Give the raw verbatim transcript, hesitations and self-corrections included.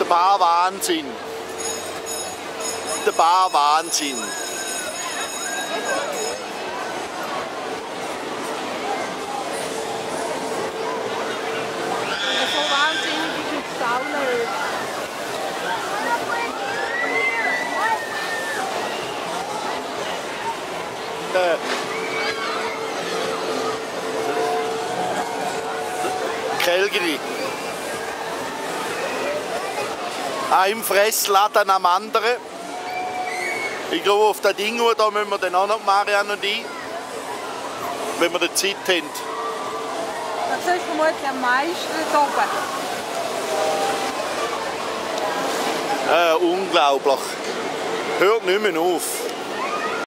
Bar Wahnsinn. Der Bar Wahnsinn. So wahnsinnig ist jetzt auch nicht. Äh. Calgary. Ein Fressladen am anderen. Ich glaube, auf das Ding da müssen wir dann auch noch, Marianne und ich, wenn wir die Zeit haben. Das ist vermutlich am meisten hier oben. Äh, unglaublich. Hört nicht mehr auf.